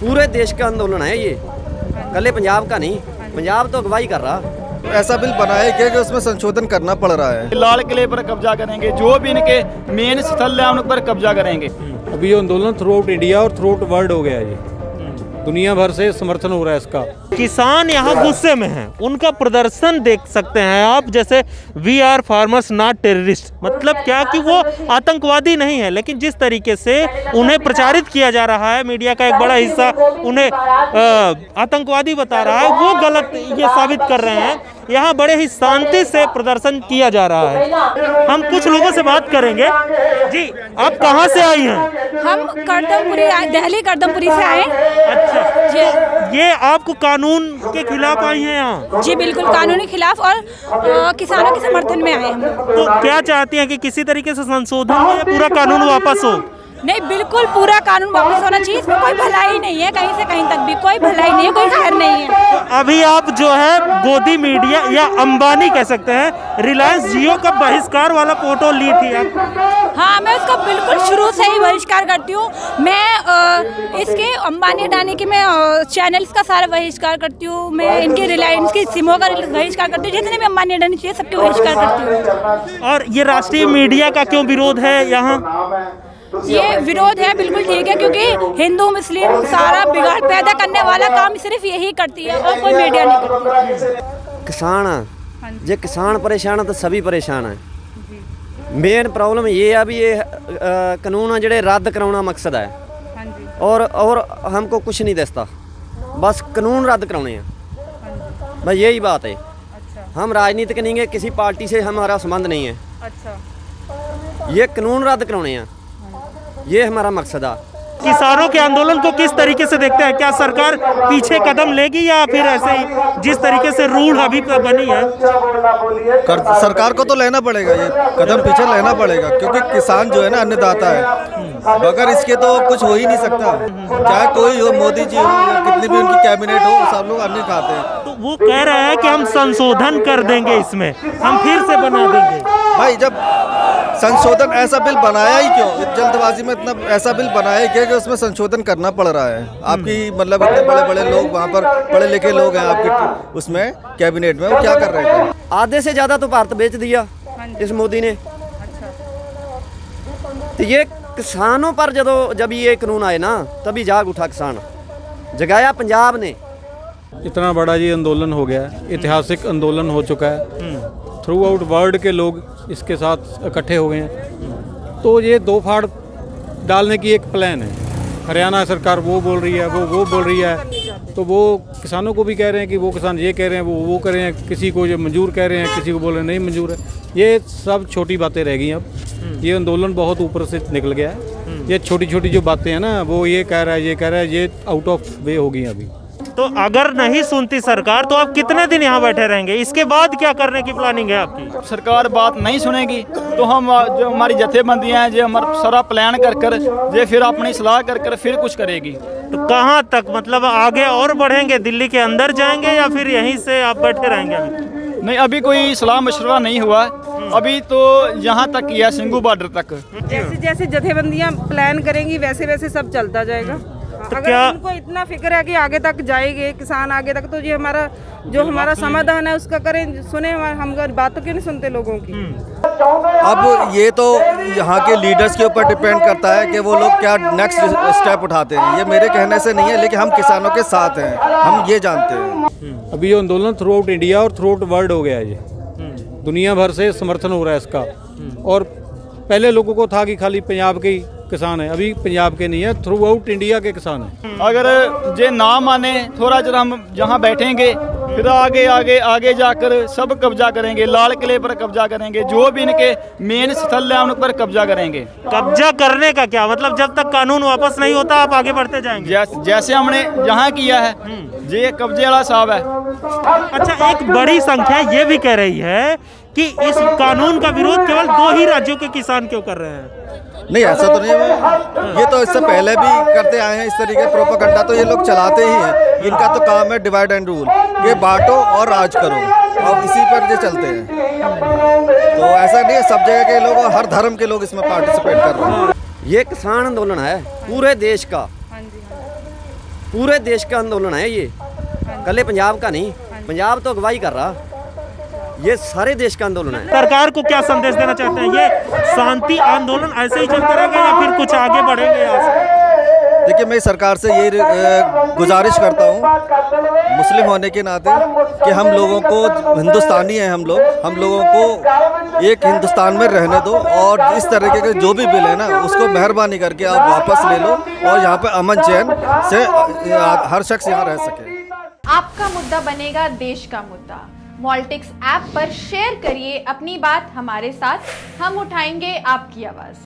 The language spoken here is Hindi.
पूरे देश का आंदोलन है ये, कल पंजाब का नहीं। पंजाब तो अगवाई कर रहा। ऐसा बिल बनाया गया कि उसमें संशोधन करना पड़ रहा है। लाल किले पर कब्जा करेंगे, जो भी इनके मेन स्थल है उन पर कब्जा करेंगे। अभी ये आंदोलन थ्रू आउट इंडिया और थ्रू आउट वर्ल्ड हो गया है, ये दुनिया भर से समर्थन हो रहा है इसका। किसान यहाँ गुस्से में हैं, उनका प्रदर्शन देख सकते हैं आप, जैसे we are farmers not terrorist. मतलब क्या कि वो आतंकवादी नहीं है, लेकिन जिस तरीके से उन्हें प्रचारित किया जा रहा है, मीडिया का एक बड़ा हिस्सा उन्हें आतंकवादी बता रहा है, वो गलत ये साबित कर रहे हैं। यहाँ बड़े ही शांति से प्रदर्शन किया जा रहा है। हम कुछ लोगों से बात करेंगे। जी, आप कहाँ से आई हैं? हम करदमपुरी, दिल्ली करदमपुरी से आए। अच्छा, ये आपको कानून के खिलाफ आई हैं यहाँ? जी बिल्कुल, कानूनी खिलाफ और किसानों के समर्थन में आए हम। तो क्या चाहती हैं कि किसी तरीके से संशोधन हो या पूरा कानून वापस हो? नहीं, बिल्कुल पूरा कानून वापस होना चाहिए। इसमें कोई भलाई नहीं है, कहीं से कहीं तक भी कोई भलाई नहीं है, कोई खैर नहीं है। तो अभी आप जो है गोदी मीडिया या अंबानी कह सकते हैं, रिलायंस जियो का बहिष्कार वाला फोटो ली थी आप? हाँ, मैं उसका बिल्कुल शुरू से ही बहिष्कार करती हूँ। मैं इसके अंबानी अडानी के मैं चैनल्स का सारा बहिष्कार करती हूँ। मैं इनके रिलायंस की सिमों का बहिष्कार करती हूँ, जितने भी अंबानी अडानी चाहिए सबके बहिष्कार करती हूँ। और ये राष्ट्रीय मीडिया का क्यों विरोध है यहाँ? ये विरोध है, बिल्कुल ठीक है, क्योंकि हिंदू मुस्लिम सारा बिगाड़ पैदा करने वाला काम सिर्फ यही करती है और कोई मीडिया नहीं करती। किसान जे किसान परेशान है तो सभी परेशान है। मेन प्रॉब्लम ये है भी ये कानून जड़े रद्द कराना मकसद है, और हमको कुछ नहीं दस्ता, बस कानून रद्द कराने हैं, बस यही बात है। हम राजनीतिक नहीं है, किसी पार्टी से हमारा संबंध नहीं है। ये कानून रद्द कराने हैं, ये हमारा मकसद है। किसानों के आंदोलन को किस तरीके से देखते हैं? क्या सरकार पीछे कदम लेगी या फिर ऐसे ही जिस तरीके से रूल अभी बनी है? सरकार को तो लेना पड़ेगा, ये कदम पीछे लेना पड़ेगा, क्योंकि किसान जो है ना अन्नदाता है। बगैर इसके तो कुछ हो ही नहीं सकता। चाहे कोई हो, मोदी जी हो, कितनी भी उनकी कैबिनेट हो, सब लोग अन्न खाते हैं। तो वो कह रहे हैं कि हम संशोधन कर देंगे, इसमें हम फिर से बना देंगे। भाई, जब संशोधन ऐसा बिल बनाया ही क्यों? जल्दबाजी में इतना ऐसा बिल बनाया क्या कि उसमें संशोधन करना पड़ रहा है? आपकी मतलब इतने बड़े बड़े लोग वहाँ पर पढ़े लिखे लोग हैं आपके उसमें कैबिनेट में, वो क्या कर रहे थे? आधे से ज़्यादा तो भारत बेच दिया इस मोदी ने। तो ये किसानों पर जब ये कानून आए ना, तभी जाग उठा किसान, जगाया पंजाब ने। इतना बड़ा ये आंदोलन हो गया, ऐतिहासिक आंदोलन हो चुका है, थ्रू आउट वर्ल्ड के लोग इसके साथ इकट्ठे हो गए हैं। तो ये दो फाड़ डालने की एक प्लान है। हरियाणा सरकार वो बोल रही है, वो बोल रही है, तो वो किसानों को भी कह रहे हैं कि वो किसान ये कह रहे हैं, वो कह रहे हैं, किसी को ये मंजूर कह रहे हैं, किसी को बोल रहे हैं नहीं मंजूर है। ये सब छोटी बातें रह गई अब। ये आंदोलन बहुत ऊपर से निकल गया है। ये छोटी छोटी जो बातें हैं ना, वो ये कह रहा है, ये कह रहा है, ये आउट ऑफ वे हो गई अभी। तो अगर नहीं सुनती सरकार तो आप कितने दिन यहाँ बैठे रहेंगे? इसके बाद क्या करने की प्लानिंग है आपकी? सरकार बात नहीं सुनेगी तो हम जो हमारी जथेबंदियाँ हैं, जो हमारा सारा प्लान कर जो फिर अपनी सलाह कर फिर कुछ करेगी। तो कहाँ तक, मतलब आगे और बढ़ेंगे? दिल्ली के अंदर जाएंगे या फिर यहीं से आप बैठे रहेंगे? नहीं, अभी कोई सलाह मशवरा नहीं हुआ, अभी तो यहाँ तक ही है, सिंघू बॉर्डर तक। जैसे जैसे जथेबंदियाँ प्लान करेंगी वैसे वैसे सब चलता जाएगा। तो अगर क्या इनको इतना फिक्र है कि आगे तक जाएंगे किसान आगे तक, तो ये हमारा समाधान है उसका करें, सुने। हम बात तो क्यों नहीं सुनते लोगों की? अब ये तो यहाँ के लीडर्स के ऊपर डिपेंड करता है कि वो लोग क्या नेक्स्ट स्टेप उठाते हैं। ये मेरे कहने से नहीं है, लेकिन हम किसानों के साथ हैं, हम ये जानते हैं। अभी ये आंदोलन थ्रू आउट इंडिया और थ्रू आउट वर्ल्ड हो गया है, ये दुनिया भर से समर्थन हो रहा है इसका। और पहले लोगों को था कि खाली पंजाब के किसान है, अभी पंजाब के नहीं है, थ्रू आउट इंडिया के किसान हैं। अगर ये ना माने, थोड़ा जरा हम जहाँ बैठेंगे, फिर आगे जाकर सब कब्जा करेंगे, लाल किले पर कब्जा करेंगे, जो भी इनके मेन स्थल है उन पर कब्जा करेंगे। कब्जा करने का क्या मतलब? जब तक कानून वापस नहीं होता आप आगे बढ़ते जाएंगे? जैसे हमने यहाँ किया है, ये कब्जे वाला साहब है। अच्छा, एक बड़ी संख्या ये भी कह रही है कि इस कानून का विरोध केवल 2 ही राज्यों के किसान क्यों कर रहे हैं? नहीं, ऐसा तो नहीं है। ये तो इससे पहले भी करते आए हैं, इस तरीके प्रोपेगेंडा तो ये लोग चलाते ही हैं। इनका तो काम है डिवाइड एंड रूल, ये बांटो और राज करो, और इसी पर ये चलते हैं। तो ऐसा नहीं है, सब जगह के लोग और हर धर्म के लोग इसमें पार्टिसिपेट कर रहे हैं। ये किसान आंदोलन है पूरे देश का, पूरे देश का आंदोलन है ये, कल पंजाब का नहीं। पंजाब तो अगवाई कर रहा, ये सारे देश का आंदोलन है। सरकार को क्या संदेश देना चाहते हैं? ये शांति आंदोलन ऐसे ही चलता रहेगा या फिर कुछ आगे बढ़ेंगे यहाँ से? देखिए, मैं सरकार से ये गुजारिश करता हूँ मुस्लिम होने के नाते कि हम लोगों को, हिंदुस्तानी हैं हम लोगों को एक हिंदुस्तान में रहने दो, और इस तरीके के जो भी बिल है ना उसको मेहरबानी करके आप वापस ले लो, और यहाँ पे अमन चैन से हर शख्स यहाँ रह सके। आपका मुद्दा बनेगा देश का मुद्दा। वॉल्टिक्स ऐप पर शेयर करिए अपनी बात हमारे साथ, हम उठाएंगे आपकी आवाज़।